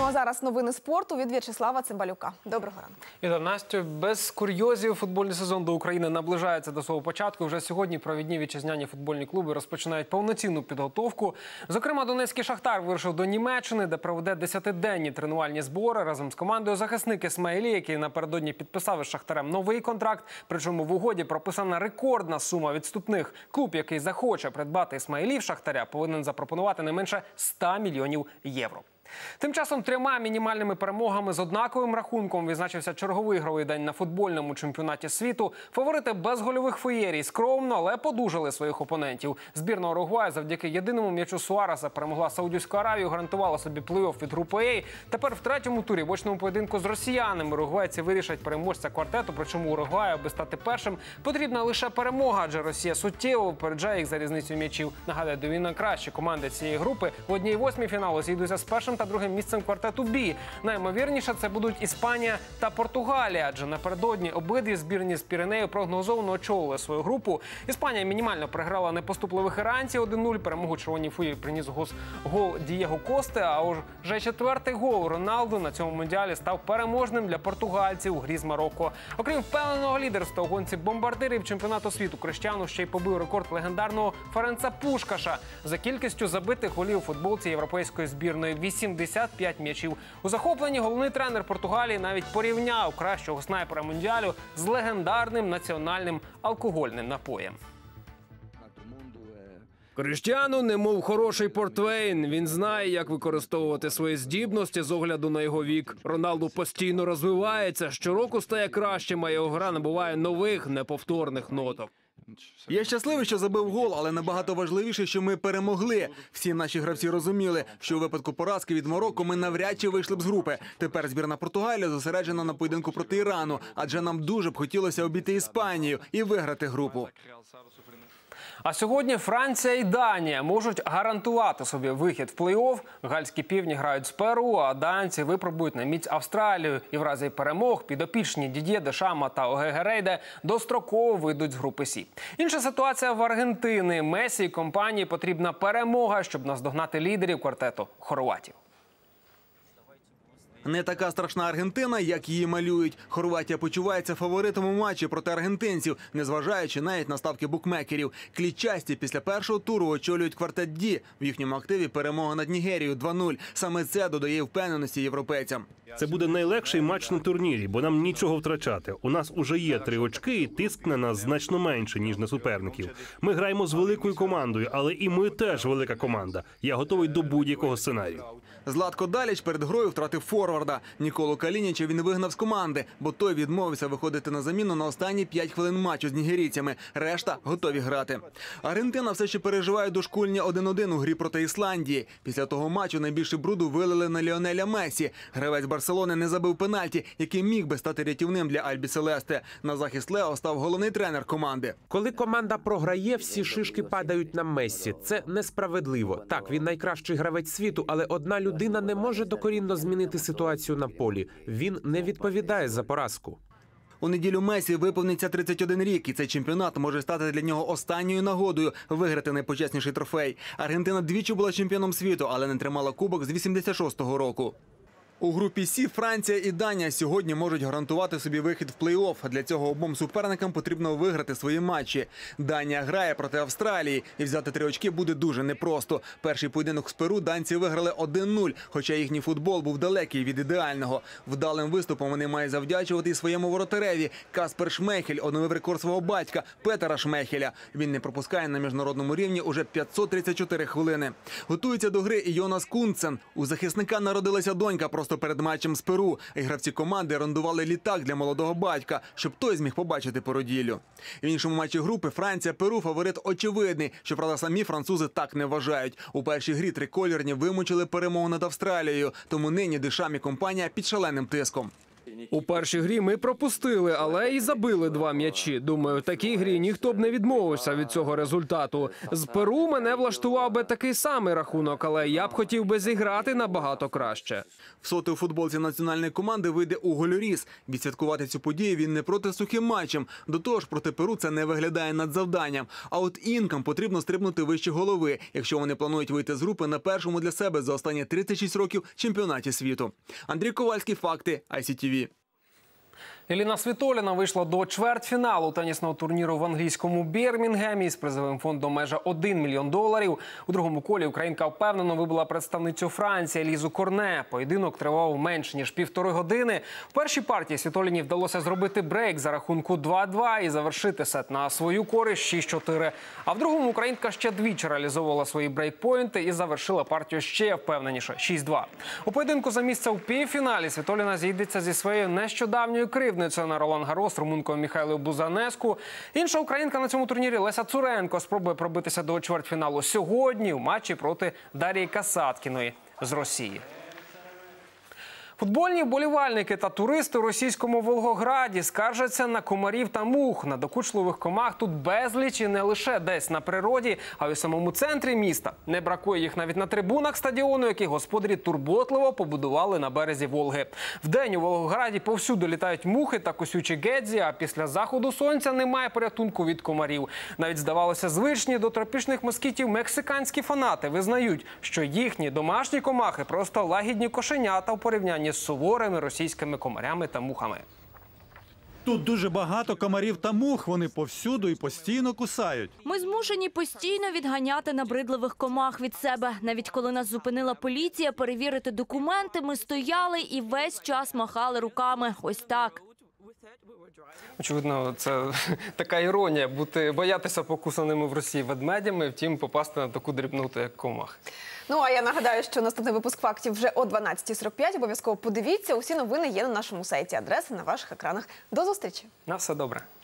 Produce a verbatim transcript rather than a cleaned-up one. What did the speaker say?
а зараз новини спорту від В'ячеслава Цимбалюка. Доброго ранку. Вітаю, Настю. Без курйозів футбольний сезон до України наближається до свого початку. Вже сьогодні провідні вітчизняні футбольні клуби розпочинають повноцінну підготовку. Зокрема, Донецький «Шахтар» вирушив до Німеччини, де проведе десятиденні тренувальні збори разом з командою. Захисник Ісмаїлі, який напередодні підписав із «Шахтарем» новий контракт. Причому в угоді прописана рекордна сума відступних. Клуб, який захоче придбати Ісмаїлів «Шахтаря», повинен запропонувати не менше ста мільйонів євро. Тим часом трьома мінімальними перемогами з однаковим рахунком відзначився черговий ігровий день на футбольному чемпіонаті світу. Фаворити без гольових феєрій скромно, але подужали своїх опонентів. Збірна Уругваю завдяки єдиному м'ячу Суареса перемогла Саудівську Аравію, гарантувала собі плей-офф від групи А. Тепер в третьому турі в очному поєдинку з росіянами уругвайці вирішать переможця квартету. Причому Уругваю, аби стати першим, потрібна лише перемога, адже Росія суттєво випереджає їх за різницю м'ячів. Нагадаю, дві найкращі команди цієї групи в одній восьмій фіналу зійдуться з першим та другим місцем квартету Бі. Наймовірніше це будуть Іспанія та Португалія, адже напередодні обидві збірні з Піренею прогнозовано очолили свою групу. Іспанія мінімально програла непоступливих іранців один нуль. Перемогу червоній фурії приніс гол Дієго Косте, а вже четвертий гол Роналду на цьому мундіалі став переможним для португальців у грі з Марокко. Окрім впевненого лідерства у гонці бомбардирів чемпіонату світу, Криштіану ще й побив рекорд легендарного Ференца Пушкаша за кількістю забитих голів у футболці європейської збірної – вісімдесят п'ять м'ячів. У захопленні головний тренер Португалії навіть порівняв кращого снайпера мундіалю з легендарним національним алкогольним напоєм. Криштіану немов хороший портвейн. Він знає, як використовувати свої здібності з огляду на його вік. Роналду постійно розвивається, щороку стає кращим, а його гра набуває нових, неповторних ноток. Я щасливий, що забив гол, але набагато важливіше, що ми перемогли. Всі наші гравці розуміли, що у випадку поразки від Марокко ми навряд чи вийшли б з групи. Тепер збірна Португалії зосереджена на поєдинку проти Ірану, адже нам дуже б хотілося обійти Іспанію і виграти групу. А сьогодні Франція і Данія можуть гарантувати собі вихід в плей-офф. Гальські півні грають з Перу, а данці випробують на міць Австралію. І в разі перемог підопічні Дід'є Дешама та Оге Рейде достроково вийдуть з групи Сі. Інша ситуація в Аргентині. Месі і компанії потрібна перемога, щоб наздогнати лідерів квартету – хорватів. Не така страшна Аргентина, як її малюють. Хорватія почувається фаворитом у матчі проти аргентинців, незважаючи навіть на ставки букмекерів. Клітчасті після першого туру очолюють квартет Ді. В їхньому активі перемога над Нігерією два нуль. Саме це додає впевненості європейцям. Це буде найлегший матч на турнірі, бо нам нічого втрачати. У нас уже є три очки і тиск на нас значно менше, ніж на суперників. Ми граємо з великою командою, але і ми теж велика команда. Я готовий до будь-якого сценарію. Златко Даліч перед грою втратив форварда. Ніколу Калініча він вигнав з команди, бо той відмовився виходити на заміну на останні п'ять хвилин матчу з нігерійцями. Решта готові грати. Аргентина все ще переживає дошкульні один один у грі проти Ісландії. Після того матчу найбільше бруду вилили на Ліонеля Месі. Гравець Барселони не забив пенальті, який міг би стати рятівним для Альбі Селесте. На захист Лео став головний тренер команди. Коли команда програє, всі шишки падають на Мессі. Це несправедливо. Так, він найкращий гравець світу, але одна людина не може докорінно змінити ситуацію на полі. Він не відповідає за поразку. У неділю Месі виповниться тридцять один рік, і цей чемпіонат може стати для нього останньою нагодою виграти найпочесніший трофей. Аргентина двічі була чемпіоном світу, але не тримала кубок з вісімдесят шостого року. У групі Сі Франція і Данія сьогодні можуть гарантувати собі вихід в плей-офф. Для цього обом суперникам потрібно виграти свої матчі. Данія грає проти Австралії, і взяти три очки буде дуже непросто. Перший поєдинок з Перу данці виграли один нуль, хоча їхній футбол був далекий від ідеального. Вдалим виступом вони мають завдячувати і своєму воротареві. Каспер Шмейхель оновив рекорд свого батька Петера Шмейхеля. Він не пропускає на міжнародному рівні уже п'ятсот тридцять чотири хвилини. Готується до гри і Йонас Кунцен. У захисника народилася донька просто перед матчем з Перу. І гравці команди орендували літак для молодого батька, щоб той зміг побачити породіллю. В іншому матчі групи Франція-Перу фаворит очевидний. Щоправда, самі французи так не вважають. У першій грі трикольорні вимучили перемогу над Австралією, тому нині Дешам і компанія під шаленим тиском. У першій грі ми пропустили, але і забили два м'ячі. Думаю, в такій грі ніхто б не відмовився від цього результату. З Перу мене влаштував би такий самий рахунок, але я б хотів би зіграти набагато краще. В соти у футболці національної команди вийде Уго Льоріс. Відсвяткувати цю подію він не проти сухим матчем. До того ж, проти Перу це не виглядає надзавданням. А от інкам потрібно стрибнути вище голови, якщо вони планують вийти з групи на першому для себе за останні тридцять шість років чемпіонаті світу. Андрій Ковальський, факти, ай сі ті ві. Еліна Світоліна вийшла до чвертьфіналу тенісного турніру в англійському Бірмінгемі з призовим фондом майже один мільйон доларів. У другому колі українка впевнено вибила представницю Франції Лізу Корне. Поєдинок тривав менше ніж півтори години. В першій партії Світоліні вдалося зробити брейк за рахунку два-два і завершити сет на свою користь шість-чотири. А в другому українка ще двічі реалізовувала свої брейкпойнти і завершила партію ще впевненіше – шість-два. У поєдинку за місце у півфіналі Світоліна зійдеться зі своєю нещодавньою кривдницею на Ролан-Гарос румункою Міхайлою Бузанеску. Інша українка на цьому турнірі Леся Цуренко спробує пробитися до чвертьфіналу сьогодні у матчі проти Дар'ї Касаткіної з Росії. Футбольні вболівальники та туристи у російському Волгограді скаржаться на комарів та мух. Надокучливих комах тут безліч і не лише десь на природі, а й у самому центрі міста. Не бракує їх навіть на трибунах стадіону, які господарі турботливо побудували на березі Волги. Вдень у Волгограді повсюди літають мухи та кусючі гедзі, а після заходу сонця немає порятунку від комарів. Навіть, здавалося, звичні до тропічних москітів мексиканські фанати визнають, що їхні домашні комахи просто лагідні кошенята у порівнянні з суворими російськими комарями та мухами. Тут дуже багато комарів та мух, вони повсюду і постійно кусають. Ми змушені постійно відганяти набридливих комах від себе. Навіть коли нас зупинила поліція перевірити документи, ми стояли і весь час махали руками. Ось так. Очевидно, це така іронія – бути, боятися покусаними в Росії ведмедями, втім попасти на таку дрібноту, як комах. Ну, а я нагадаю, що наступний випуск фактів вже о дванадцятій сорок п'ять. Обов'язково подивіться. Усі новини є на нашому сайті. Адреси на ваших екранах. До зустрічі. На все добре.